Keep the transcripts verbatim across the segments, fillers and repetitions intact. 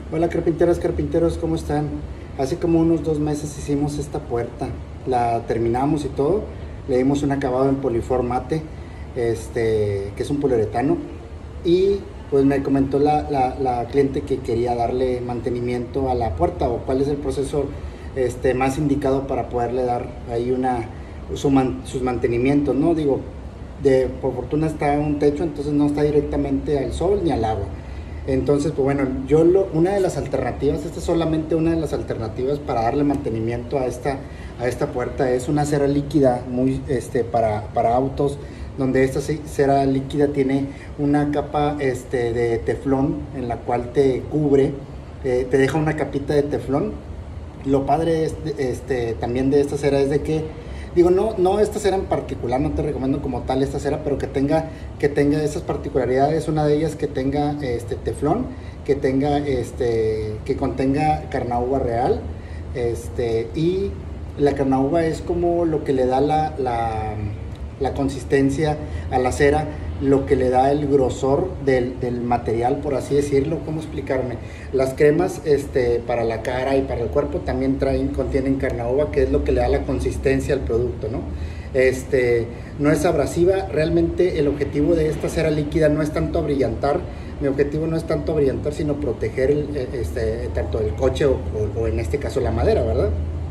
Hola carpinteras, carpinteros, ¿cómo están? Hace como unos dos meses hicimos esta puerta, la terminamos y todo, le dimos un acabado en poliformate, este, que es un poliuretano, y pues me comentó la, la, la cliente que quería darle mantenimiento a la puerta o cuál es el proceso este, más indicado para poderle dar ahí una, su man, sus mantenimientos, ¿no? Digo, de, por fortuna está un techo, entonces no está directamente al sol ni al agua. Entonces, pues bueno, yo lo, una de las alternativas, esta es solamente una de las alternativas para darle mantenimiento a esta, a esta puerta, es una cera líquida muy, este, para, para autos, donde esta cera líquida tiene una capa este, de teflón en la cual te cubre, eh, te deja una capita de teflón. Lo padre es, este, también de esta cera es de que digo, no, no esta cera en particular, no te recomiendo como tal esta cera, pero que tenga, que tenga esas particularidades. Una de ellas que tenga este teflón, que tenga este, que contenga carnauba real, este, y la carnauba es como lo que le da la, la, la consistencia a la cera, lo que le da el grosor del, del material, por así decirlo. ¿Cómo explicarme? Las cremas este, para la cara y para el cuerpo también traen, contienen carnauba, que es lo que le da la consistencia al producto, ¿no? Este, no es abrasiva. Realmente el objetivo de esta cera líquida no es tanto brillantar, mi objetivo no es tanto brillantar, sino proteger el, este, tanto el coche o, o, o en este caso la madera, ¿verdad?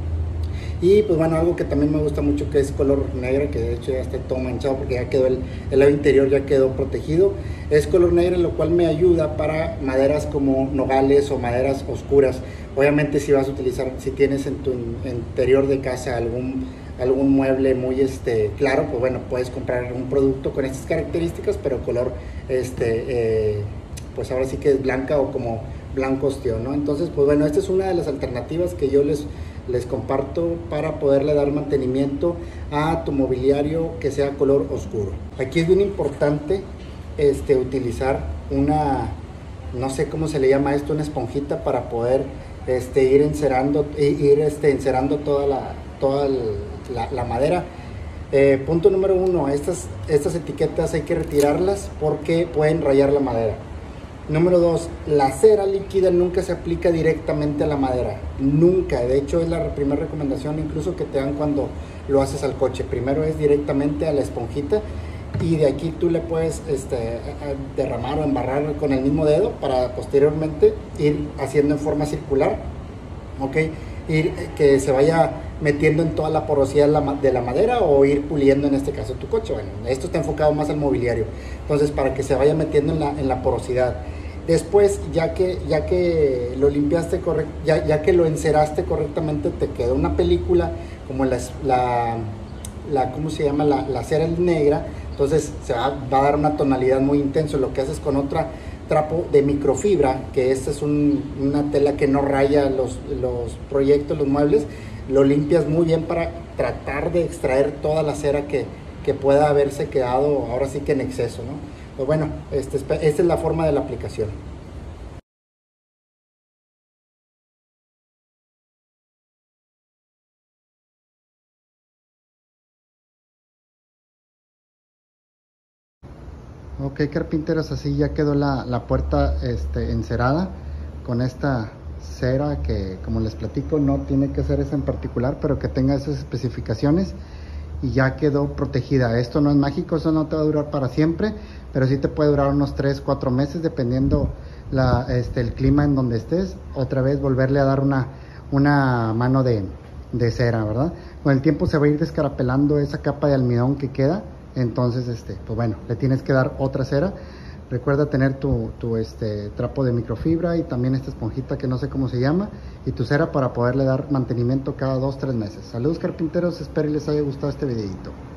Y pues bueno, algo que también me gusta mucho, que es color negro, que de hecho ya está todo manchado porque ya quedó el, el lado interior, ya quedó protegido. Es color negro, lo cual me ayuda para maderas como nogales o maderas oscuras. Obviamente si vas a utilizar, si tienes en tu interior de casa algún, algún mueble muy este, claro, pues bueno, puedes comprar un producto con estas características, pero color, este, eh, pues ahora sí que es blanca o como blanco ostión, ¿no? Entonces, pues bueno, esta es una de las alternativas que yo les les comparto para poderle dar mantenimiento a tu mobiliario que sea color oscuro. Aquí es bien importante este, utilizar una, no sé cómo se le llama esto, una esponjita para poder este, ir encerando, ir este, encerando toda la, toda la, la madera. Eh, punto número uno, estas, estas etiquetas hay que retirarlas porque pueden rayar la madera. Número dos, la cera líquida nunca se aplica directamente a la madera, nunca. De hecho es la primera recomendación incluso que te dan cuando lo haces al coche. Primero es directamente a la esponjita y de aquí tú le puedes este, derramar o embarrar con el mismo dedo para posteriormente ir haciendo en forma circular, ¿ok? Ir, que se vaya metiendo en toda la porosidad de la madera o ir puliendo en este caso tu coche. Bueno, esto está enfocado más al mobiliario, entonces para que se vaya metiendo en la, en la porosidad. Después, ya que, ya que lo limpiaste correct, ya, ya que lo enceraste correctamente, te queda una película como la, la, la ¿cómo se llama? La, la cera negra, entonces se va, va a dar una tonalidad muy intensa. Lo que haces con otra trapo de microfibra, que esta es un, una tela que no raya los, los proyectos, los muebles, lo limpias muy bien para tratar de extraer toda la cera que, que pueda haberse quedado ahora sí que en exceso, ¿no? Pues bueno, este, esta es la forma de la aplicación. Ok, carpinteros, así ya quedó la, la puerta este, encerada con esta cera que, como les platico, no tiene que ser esa en particular, pero que tenga esas especificaciones y ya quedó protegida. Esto no es mágico, eso no te va a durar para siempre, pero sí te puede durar unos tres, cuatro meses dependiendo la, este, el clima en donde estés. Otra vez volverle a dar una, una mano de, de cera, ¿verdad? Con el tiempo se va a ir descarapelando esa capa de almidón que queda. Entonces, este, pues bueno, le tienes que dar otra cera. Recuerda tener tu, tu este, trapo de microfibra y también esta esponjita que no sé cómo se llama y tu cera para poderle dar mantenimiento cada dos, tres meses. Saludos carpinteros, espero les haya gustado este videito.